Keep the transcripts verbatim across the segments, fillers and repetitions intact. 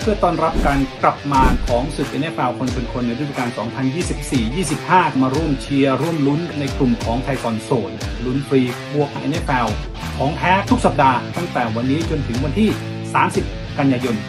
พื่อต้อนรับการกลับมาของศึก เอ็น เอฟ แอล คนชนคนในฤดูกาล สองพันยี่สิบสี่ ยี่สิบห้า มาร่วมเชียร์ร่วมลุ้นในกลุ่มของไทยคอนโซลลุ้นฟรีบวก เอ็น เอฟ แอล ของแท้ทุกสัปดาห์ตั้งแต่วันนี้จนถึงวันที่ สามสิบ กันยายน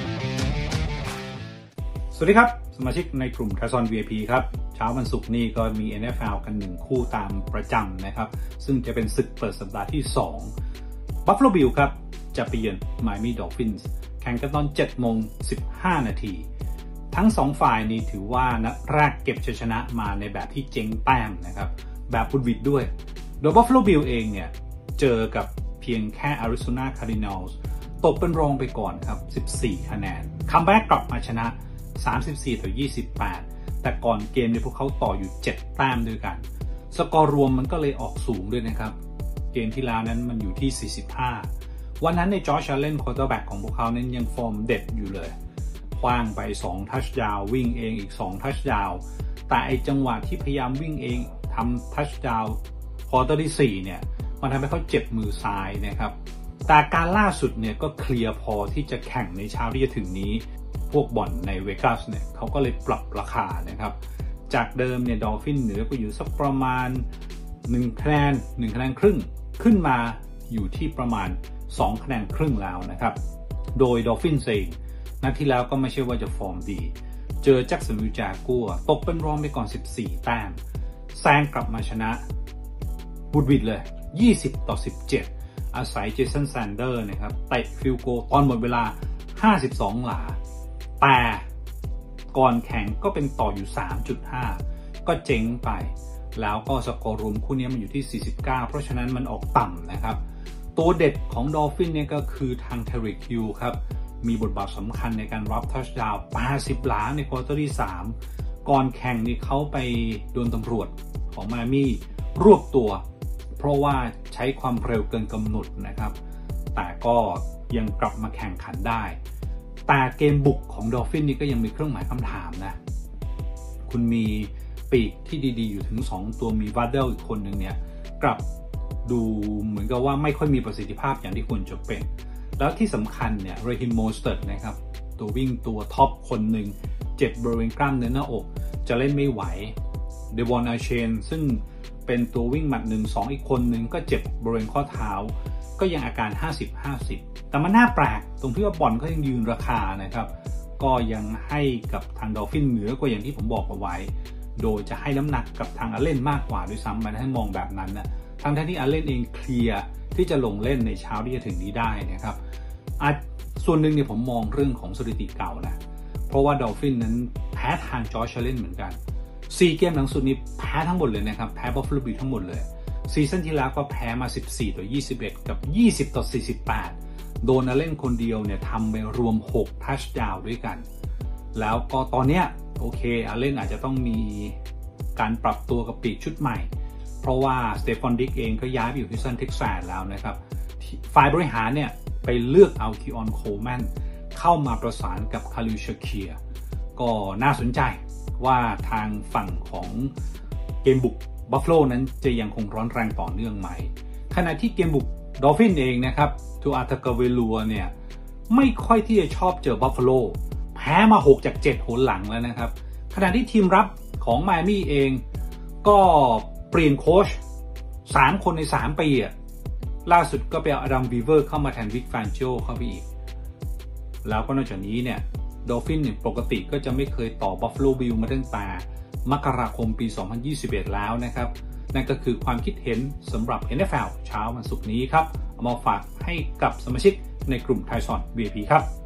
สวัสดีครับสมาชิกในกลุ่ม Thaison วี ไอ พี ครับเช้าวันศุกร์นี้ก็มี เอ็น เอฟ แอล กันหนึ่งคู่ตามประจำนะครับซึ่งจะเป็นศึกเปิดสัปดาห์ที่ สอง Buffalo Bills ครับจะไปเยือน Miami Dolphins แข่งกันตอน เจ็ดโมงสิบห้า นาทีทั้งสองฝ่ายนี้ถือว่านัดแรกเก็บชัยชนะมาในแบบที่เจ๊งแต้มนะครับแบบบุดวิดด้วยโดย Buffalo Bills เองเนี่ยเจอกับเพียงแค่ Arizona Cardinals ตกเป็นรองไปก่อนครับสิบสี่คะแนนคัมแบ็กกลับมาชนะสามสิบสี่ต่อยี่สิบแปดแต่ก่อนเกมเนี่ยพวกเขาต่ออยู่เจ็ดแต้มด้วยกันสกอร์รวมมันก็เลยออกสูงด้วยนะครับเกมที่แล้วนั้นมันอยู่ที่สี่สิบห้าวันนั้นในจอร์จ อัลเลน ควอเตอร์แบ็กของพวกเขานั้นยังฟอร์มเด็ดอยู่เลยคว้างไปสองทัชดาวน์วิ่งเองอีกสองทัชดาวน์แต่ไอจังหวะที่พยายามวิ่งเองทำทัชดาวน์ควอเตอร์ที่สี่เนี่ยมันทำให้เขาเจ็บมือซ้ายนะครับแต่การล่าสุดเนี่ยก็เคลียร์พอที่จะแข่งในเช้าที่จะถึงนี้พวกบ่อนในเวกัสเนี่ยเขาก็เลยปรับราคานะครับจากเดิมเนี่ยดอลฟินเหนือก็อยู่สักประมาณหนึ่งคะแนนหนึ่งคะแนนครึ่งขึ้นมาอยู่ที่ประมาณสองคะแนนครึ่งแล้วนะครับโดยดอลฟินเองนัดที่แล้วก็ไม่ใช่ว่าจะฟอร์มดีเจอแจ็คสันวิลจากัวตกเป็นรองไปก่อนสิบสี่แต้มแซงกลับมาชนะบุดวิดเลยยี่สิบต่อสิบเจ็ดอาศัยเจสันแซนเดอร์นะครับเตะฟิลโกตอนหมดเวลาห้าสิบสองหลาแต่ก่อนแข่งก็เป็นต่ออยู่ สามจุดห้า ก็เจ๊งไปแล้วก็สกอร์รวมคู่นี้มันอยู่ที่สี่สิบเก้าเพราะฉะนั้นมันออกต่ำนะครับตัวเด็ดของดอลฟินเนี่ยก็คือทางเทริกฮิลครับมีบทบาทสำคัญในการรับทัชดาวน์แปดสิบหลาในควอเตอร์ที่สามก่อนแข่งนี่เขาไปโดนตำรวจของไมอามี่รวบตัวเพราะว่าใช้ความเร็วเกินกำหนดนะครับแต่ก็ยังกลับมาแข่งขันได้แต่เกมบุกของดอลฟินนี่ก็ยังมีเครื่องหมายคำถามนะคุณมีปีกที่ดีๆอยู่ถึงสองตัวมีวัดเดลอีกคนหนึ่งเนี่ยกลับดูเหมือนกับว่าไม่ค่อยมีประสิทธิภาพอย่างที่ควรจะเป็นแล้วที่สำคัญเนี่ยเรฮิมโมสเตอร์นะครับตัววิ่งตัวท็อปคนหนึ่งเจ็บบริเวณกล้ามเนื้อหน้าอกจะเล่นไม่ไหวเดวอนอาเชนซึ่งเป็นตัววิ่งหมัดหนึ่งสองอีกคนหนึ่งก็เจ็บบริเวณข้อเท้าก็ยังอาการ ห้าสิบ ห้าสิบ แต่มันน่าแปลกตรงที่ว่าบอลก็ยังยืนราคานะครับก็ยังให้กับทางดอลฟินเหนือกว่าอย่างที่ผมบอกเอาไว้โดยจะให้น้ำหนักกับทางอาเล่นมากกว่าด้วยซ้ำมันให้มองแบบนั้นนะทางที่อาเล่นเองเคลียร์ที่จะลงเล่นในเช้าที่จะถึงนี้ได้นะครับส่วนหนึ่งเนี่ยผมมองเรื่องของสถิติเก่านะเพราะว่าดอลฟินนั้นแพ้ทางจอร์จ อัลเลนเหมือนกันสี่เกมหลังสุดนี้แพ้ทั้งหมดเลยนะครับแพ้บัฟฟาโล บิลส์ทั้งหมดเลยซีซั่นที่แล้วก็แพ้มาสิบสี่ต่อยี่สิบเอ็ดกับยี่สิบต่อสี่สิบแปดโดนอาเล่นคนเดียวเนี่ยทำไปรวมหกทัชดาวน์ด้วยกันแล้วก็ตอนเนี้ยโอเคอาเล่นอาจจะต้องมีการปรับตัวกับปีกชุดใหม่เพราะว่าสเตฟานดิกเองก็ย้ายไปอยู่ที่ซันเท็กซัสแล้วนะครับฝ่ายบริหารเนี่ยไปเลือกเอาคีออนโคลแมนเข้ามาประสานกับคาลิล ชาเคียร์ก็น่าสนใจว่าทางฝั่งของเกมบุกบัฟฟาโลนั้นจะยังคงร้อนแรงต่อเนื่องไหมขณะที่เกมบุกดอลฟินเองนะครับทูอาตากาเวลัวเนี่ยไม่ค่อยที่จะชอบเจอบัฟฟาโลแพ้มาหกจากเจ็ดหนหลังแล้วนะครับขณะที่ทีมรับของไมอามี่เองก็เปลี่ยนโค้ชสามคนในสามปีอ่ะล่าสุดก็ไปเอาอดัมบีเวอร์เข้ามาแทนวิกฟานโจเข้าไปอีกแล้วก็นอกจากนี้เนี่ยดอลฟินเนี่ยปกติก็จะไม่เคยต่อบัฟฟาโลบิลมาตั้งแต่มกราคมปีสองพันยี่สิบเอ็ดแล้วนะครับนั่นก็คือความคิดเห็นสำหรับ เอ็น เอฟ แอล เช้าวันศุกร์นี้ครับเอามาฝากให้กับสมาชิกในกลุ่ม Thaison วี ไอ พี ครับ